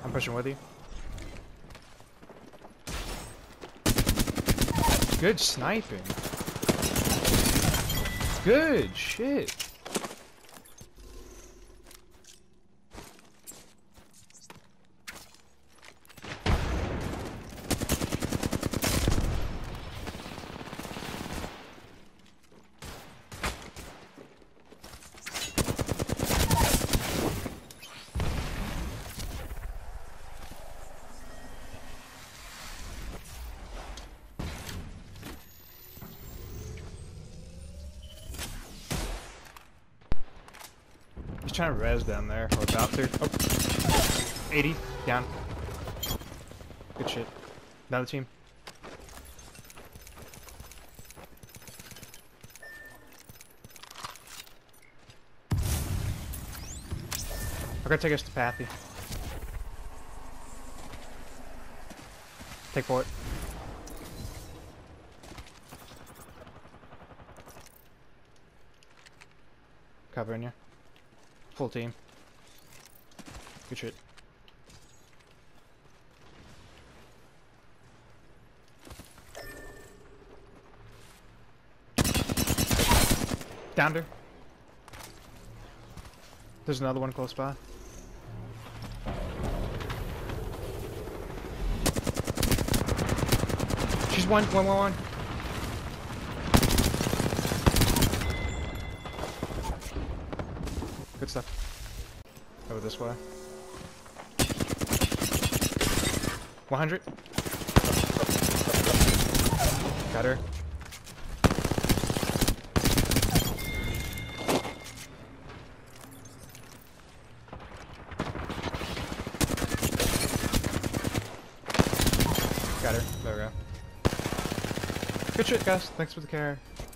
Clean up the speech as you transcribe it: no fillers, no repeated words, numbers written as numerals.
I'm pushing with you. Good sniping. Good shit. He's trying to res down there, or about to. Oh. 80, down. Good shit. Another team. I'm gonna take us to Pathy. Take for it. Covering you. Full team. Good shit. Downed her. There's another one close by. She's one. Good stuff. Over this way. 100. Got her. Got her. There we go. Good shit, guys. Thanks for the care.